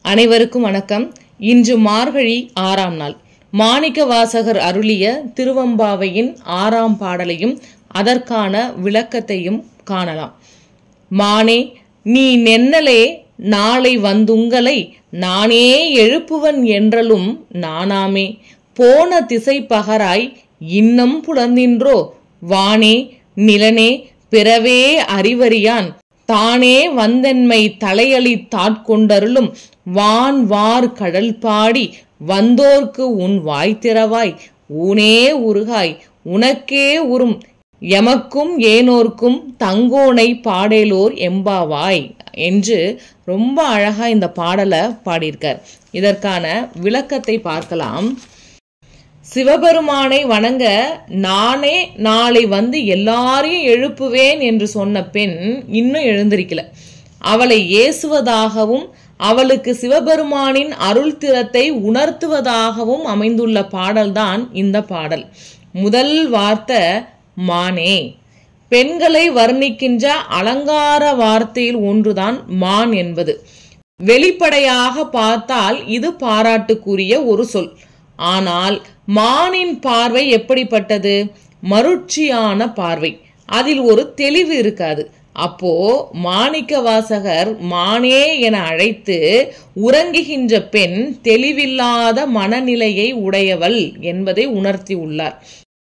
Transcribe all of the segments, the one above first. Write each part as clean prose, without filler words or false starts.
அனைவருக்கும் வணக்கம். இன்று மார்கழி 6ஆம் நாள். மாணிக்கவாசகர் அருளிய திருவெம்பாவையின் 6ஆம் பாடலையும் அதற்கான விளக்கத்தையும் காணலாம். மானே நீ நென்னலே நாளை வந்துங்களை நானே எழுப்புவன் என்றலும் நானாமே போன திசை பகராய் இன்னம் புலர்ந்தின்றோ வானே நிலனே பிறவே அறிவறியான் தானே வந்தென்மை தலையளி தாட்கொண்டருளும் வான் வார் கடல் பாடி வந்தோர்க்கு உன் வாய்த்திறவாய் ஊனே உருகாய் உனக்கே உறும் எமக்கும் ஏனோர்க்கும் தங்கோனை பாடேலோர் எம்பாவாய் என்று ரொம்ப அழகா இந்த பாடலை பாடியிருக்கார். இதற்கான விளக்கத்தை பார்க்கலாம். சிவபெருமானை வணங்க நானே நாளை வந்து எல்லாரையும் எழுப்புவேன் என்று சொன்ன பெண் இன்னும் எழுந்திருக்கல. அவளை ஏசுவதாகவும் அவளுக்கு சிவபெருமானின் அருள் திறத்தை உணர்த்துவதாகவும் அமைந்துள்ள பாடல்தான் இந்த பாடல். முதல் வார்த்தை மானே. பெண்களை வர்ணிக்கின்ற அலங்கார வார்த்தையில் ஒன்றுதான் மான் என்பது. வெளிப்படையாக பார்த்தால் இது பாராட்டுக்குரிய ஒரு சொல். ஆனால் மானின் பார்வை எப்படிப்பட்டது? மருட்சியான பார்வை. அதில் ஒரு தெளிவு இருக்காது. அப்போ மாணிக்கவாசகர் மானே என அழைத்து உறங்குகின்ற பெண் தெளிவில்லாத மனநிலையை உடையவள் என்பதை உணர்த்தி உள்ளார்.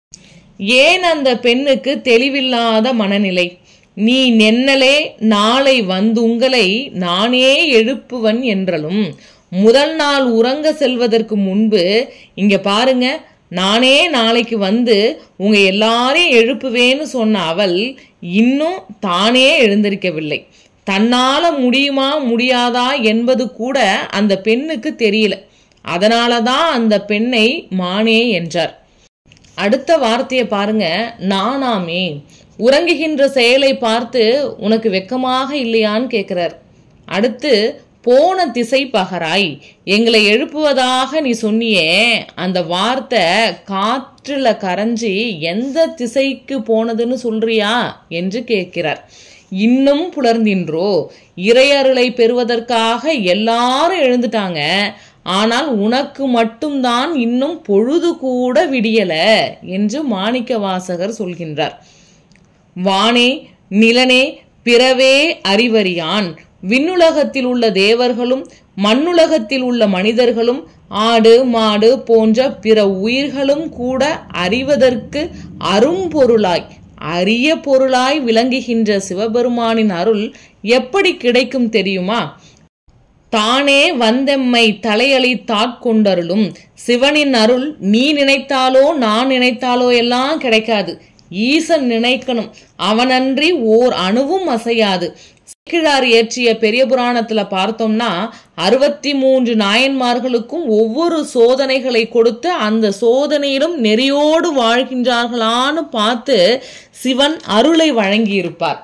ஏன் அந்த பெண்ணுக்கு தெளிவில்லாத மனநிலை? நீ நென்னலே நாளை வந்துங்களை நானே எழுப்புவன் என்றலும் முதல் நாள் உறங்க செல்வதற்கு முன்பு இங்க பாருங்க, நானே நாளைக்கு வந்து உங்க எல்லாரையும் எழுப்புவேன்னு சொன்ன அவள் இன்னும் தானே எழுந்திருக்கவில்லை. தன்னால முடியுமா முடியாதா என்பது கூட அந்த பெண்ணுக்கு தெரியல. அதனாலதான் அந்த பெண்ணை மானே என்றார். அடுத்த வார்த்தையை பாருங்க, நானாமே. உறங்குகின்ற செயலை பார்த்து உனக்கு வெக்கமாக இல்லையான்னு கேட்கிறார். அடுத்து போன திசை பகராய், எங்களை எழுப்புவதாக நீ சொன்னியே, அந்த வார்த்தை காற்றுல கரைஞ்சி எந்த திசைக்கு போனதுன்னு சொல்றியா என்று கேட்கிறார். இன்னும் புலர்ந்தின்றோ, இறையருளை பெறுவதற்காக எல்லாரும் எழுந்துட்டாங்க, ஆனால் உனக்கு மட்டும்தான் இன்னும் பொழுது கூட விடியல என்று மாணிக்கவாசகர் சொல்கின்றார். வானே நிலனே பிறவே அறிவறியான். விண்ணுலகத்தில் உள்ள தேவர்களும் மண்ணுலகத்தில் உள்ள மனிதர்களும் ஆடு மாடு போன்ற பிற உயிர்களும் கூட அறிவதற்கு அரும்பொருளாய் அரிய பொருளாய் விளங்குகின்ற சிவபெருமானின் அருள் எப்படி கிடைக்கும் தெரியுமா? தானே வந்தெம்மை தலையளி தாட்கொண்டருளும். சிவனின் அருள் நீ நினைத்தாலோ நான் நினைத்தாலோ எல்லாம் கிடைக்காது. ஈசன் நினைக்கணும். அவனன்றி ஓர் அணுவும் அசையாது. சேக்கிழார் இயற்றிய பெரிய புராணத்துல பார்த்தோம்னா 63 நாயன்மார்களுக்கும் ஒவ்வொரு சோதனைகளை கொடுத்து அந்த சோதனையிலும் நெறியோடு வாழ்கின்றார்களான்னு பார்த்து சிவன் அருளை வழங்கியிருப்பார்.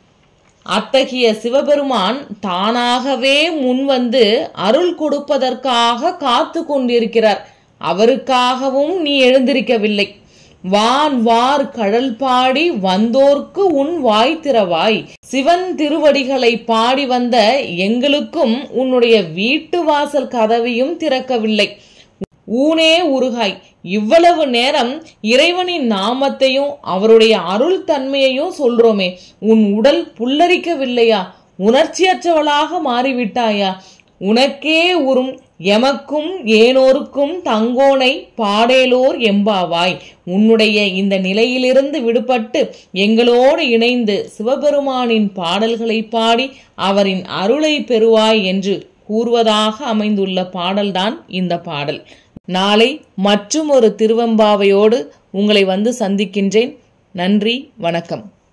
அத்தகைய சிவபெருமான் தானாகவே முன்வந்து அருள் கொடுப்பதற்காக காத்து கொண்டிருக்கிறார். அவருக்காகவும் நீ எழுந்திருக்கவில்லை. வான் வார் கடல் பாடி வந்தோர்க்கு உன் வாய் திறவாய். சிவன் திருவடிகளை பாடி வந்த எங்களுக்கும் உன்னுடைய வீட்டு வாசல் கதவையும் திறக்கவில்லை. ஊனே உருகாய். இவ்வளவு நேரம் இறைவனின் நாமத்தையும் அவருடைய அருள் தன்மையையும் சொல்றோமே, உன் உடல் புல்லரிக்கவில்லையா? உணர்ச்சியற்றவளாக மாறிவிட்டாயா? உனக்கே உறும் எமக்கும் ஏனோருக்கும் தங்கோனை பாடேலோர் எம்பாவாய். உன்னுடைய இந்த நிலையிலிருந்து விடுபட்டு எங்களோடு இணைந்து சிவபெருமானின் பாடல்களை பாடி அவரின் அருளை பெறுவாய் என்று கூறுவதாக அமைந்துள்ள பாடல்தான் இந்த பாடல். நாளை மற்றும் ஒரு திருவெம்பாவையோடு உங்களை வந்து சந்திக்கின்றேன். நன்றி, வணக்கம்.